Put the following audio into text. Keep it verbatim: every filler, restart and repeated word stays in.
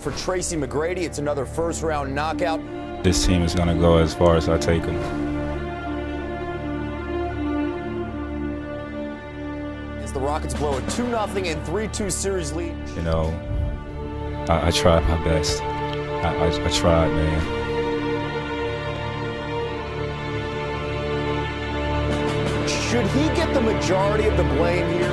for Tracy McGrady. It's another first-round knockout. This team is going to go as far as I take them. As the Rockets blow a two nothing and three two series lead. You know, I, I tried my best. I, I, I tried, man. Should he get the majority of the blame here?